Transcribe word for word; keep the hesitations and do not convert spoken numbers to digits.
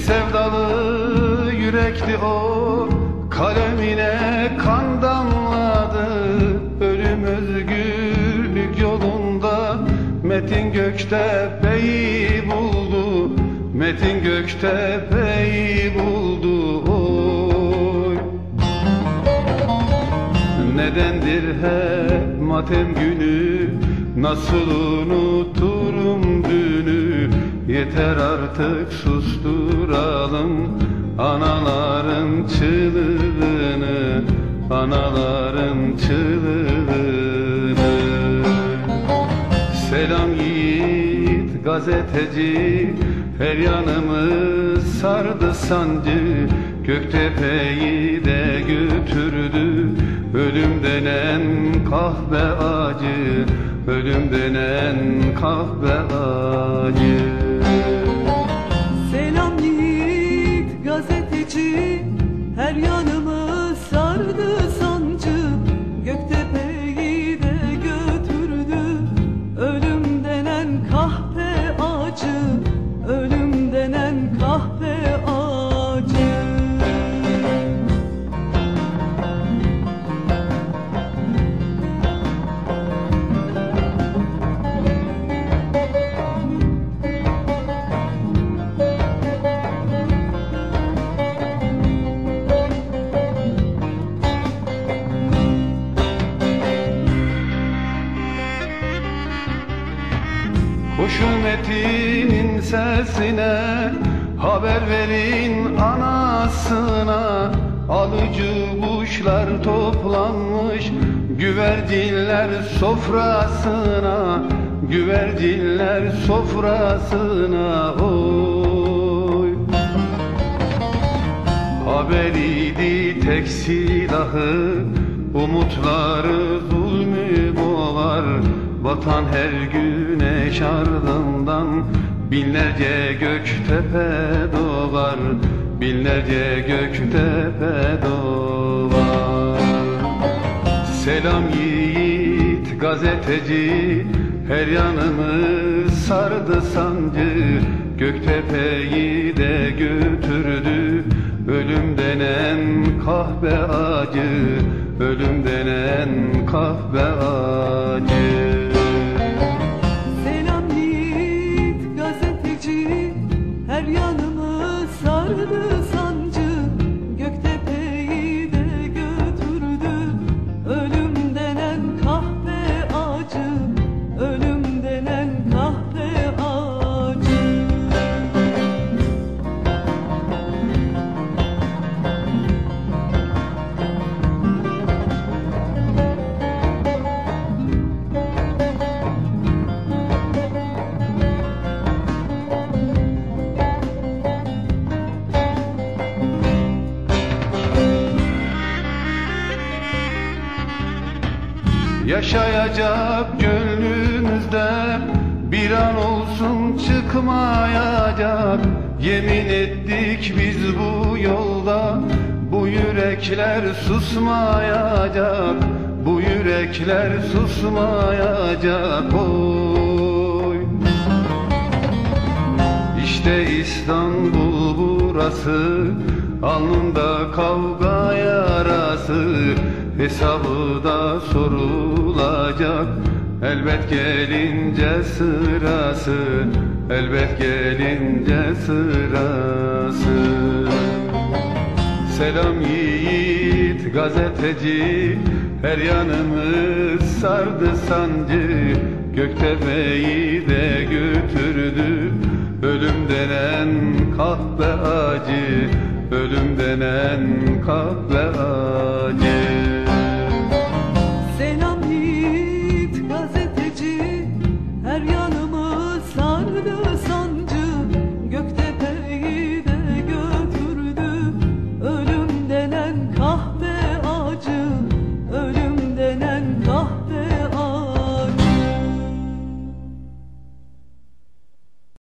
sevdalı yürekli o, kalemine kan damladı. Ölüm özgürlük yolunda Metin Göktepe'yi buldu, Metin Göktepe'yi buldu. Oy. Nedendir hep matem günü, nasıl unuturum dünü? Yeter artık susturalım anaların çığlığını, anaların çığlığını. Selam yiğit gazeteci, her yanımız sardı sancı. Göktepe'yi de götürdü ölüm denen kahve acı, ölüm denen kahve acı. Selam yiğit gazeteci, her yanımı sardı sancı. Göktepe'yi de götürdü ölüm denen kahve acı, ölüm denen kahve acı. Koşun Metin'in sesine, haber verin anasına. Alıcı kuşlar toplanmış güvercinler sofrasına, güvercinler sofrasına. Oy. Haberiydi tek silahı, umutları zulmü boğar. Batan her güneş ardından binlerce Göktepe doğar, binlerce Göktepe doğar. Selam yiğit gazeteci, her yanımız sardı sancı. Göktepe'yi de götürdü ölüm denen kahve acı, ölüm denen kahve acı. Selam yiğit gazeteci, her yanımı sardı sancı. Göktepe'yi de götürdü ölüm denen kahve acı, ölüm denen kahve acı. Yaşayacak gönlümüzde bir an olsun çıkmayacak. Yemin ettik biz bu yolda, bu yürekler susmayacak, bu yürekler susmayacak. Oy. İşte İstanbul burası, alnında kavga yarası. Hesabı da sorulacak elbet gelince sırası, elbet gelince sırası. Selam yiğit gazeteci, her yanımız sardı sancı. Göktepe'yi de götürdü ölüm denen kahve acı, ölüm denen kahve acı.